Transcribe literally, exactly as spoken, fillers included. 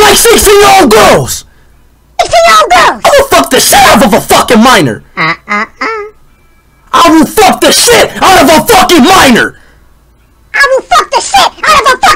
like sixteen-year-old girls. sixteen-year-old girls. I will fuck the shit out of a fucking minor. Uh, uh, uh. I will fuck the shit out of a fucking minor. I will fuck the shit out of a